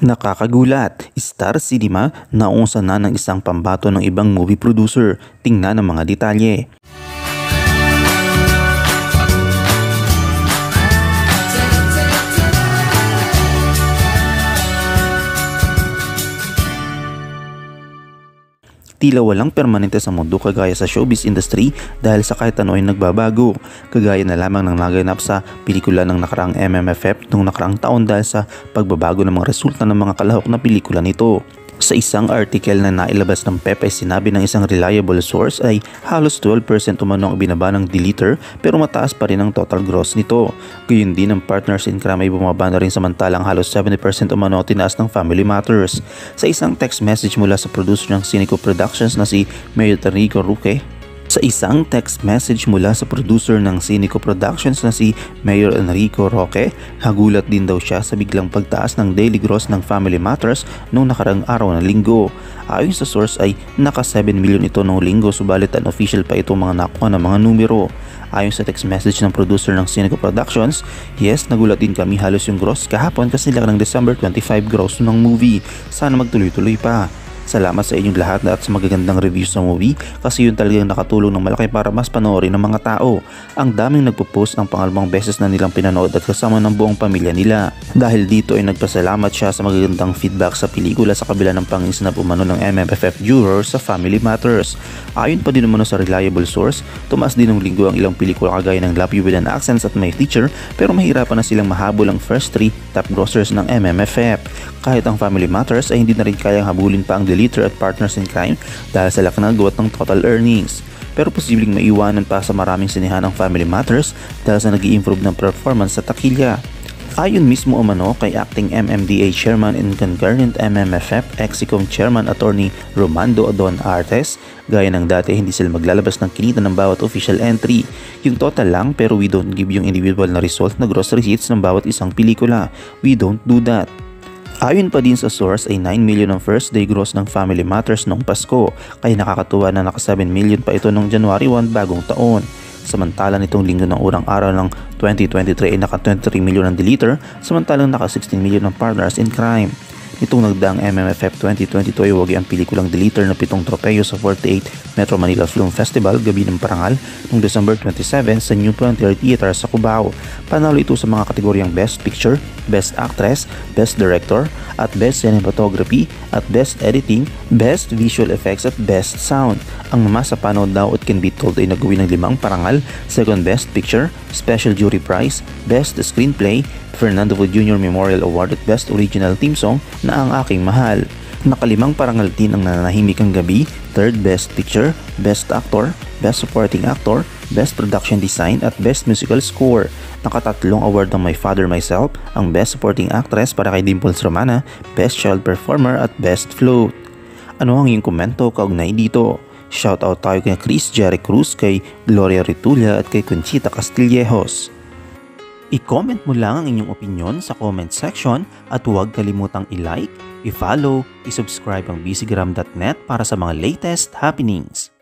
Nakakagulat, Star Cinema nauusan na ng isang pambato ng ibang movie producer. Tingnan ang mga detalye. Tila walang permanente sa mundo kagaya sa showbiz industry dahil sa kahit ano ay nagbabago. Kagaya na lamang ng naganap sa pelikula ng nakaraang MMFF noong nakaraang taon dahil sa pagbabago ng mga resulta ng mga kalahok na pelikula nito. Sa isang article na nailabas ng PEP ay sinabi ng isang reliable source ay halos 12% umano ang binaba ng deleter pero mataas pa rin ang total gross nito. Gayun din ang Partners in Crime ay bumaba na rin samantalang halos 70% umano ang tinaas ng Family Matters. Sa isang text message mula sa producer ng Cineco Productions na si Mayor Enrico Roque, hagulat din daw siya sa biglang pagtaas ng daily gross ng Family Matters noong nakarang araw ng linggo. Ayon sa source ay naka 7 million ito noong linggo subalit unofficial pa itong mga nakuha ng mga numero. Ayon sa text message ng producer ng Cineco Productions, yes, nagulat din kami halos yung gross kahapon kasi nila ng December 25 gross ng movie. Sana magtuloy-tuloy pa. Salamat sa inyong lahat at sa magagandang reviews sa movie kasi yun talagang nakatulong ng malaki para mas panoorin ng mga tao. Ang daming nagpo-post ang pangalawang beses na nilang pinanood at kasama ng buong pamilya nila. Dahil dito ay nagpasalamat siya sa magagandang feedback sa pelikula sa kabila ng panginsinap umano ng MMFF juror sa Family Matters. Ayon pa din umano sa reliable source, tumaas din ng linggo ang ilang pelikula kagaya ng Love You With An Accent at My Teacher pero mahirapan na silang mahabol ang first 3 top grossers ng MMFF. Kahit ang Family Matters ay hindi na rin kayang habulin pa ang Deleter at Partners in Crime dahil sa laki ng gawat ng total earnings. Pero posibleng maiwanan pa sa maraming sinihan ang Family Matters dahil sa nag-i-improve ng performance sa takilya. Ayon mismo umano kay Acting MMDA Chairman and Concurrent MMFF Exicom Chairman Attorney Romando Don Artes, gaya ng dati hindi sila maglalabas ng kinita ng bawat official entry. Yung total lang pero we don't give yung individual na result na gross receipts ng bawat isang pelikula. We don't do that. Ayon pa din sa source ay 9 million ang first day gross ng Family Matters noong Pasko, kaya nakakatuwa na naka 7 million pa ito noong January 1 bagong taon. Samantala nitong linggo ng unang araw ng 2023 ay naka 23 million ang Deleter, samantalang naka 16 million ang Partners in Crime. Nitong nagdaang MMFF 2022 ay wagi ang pelikulang Deleter na 7 tropeyo sa 48 Metro Manila Film Festival Gabi ng Parangal noong December 27 sa New Frontier Theater sa Cubao. Panalo ito sa mga kategoryang Best Picture, Best Actress, Best Director, at Best Cinematography, at Best Editing, Best Visual Effects at Best Sound. Ang mamasa panood daw at Can Be Told ay nagawin ng 5 parangal, Second Best Picture, Special Jury Prize, Best Screenplay, Fernando Vo Jr. Memorial Award at Best Original Theme Song na Ang Aking Mahal. Naka 5 parangal din ang Nananahimik ang Gabi, Third Best Picture, Best Actor, Best Supporting Actor, Best Production Design at Best Musical Score. Naka3 award ng My Father Myself, ang Best Supporting Actress para kay Dimples Romana, Best Child Performer at Best Float. Ano ang iyong komento kaugnay dito? Shoutout tayo kay Chris Jerry Cruz, kay Gloria Ritulla at kay Conchita Castillejos. I-comment mo lang ang inyong opinion sa comment section at huwag kalimutang i-like, i-follow, i-subscribe ang bcgram.net para sa mga latest happenings.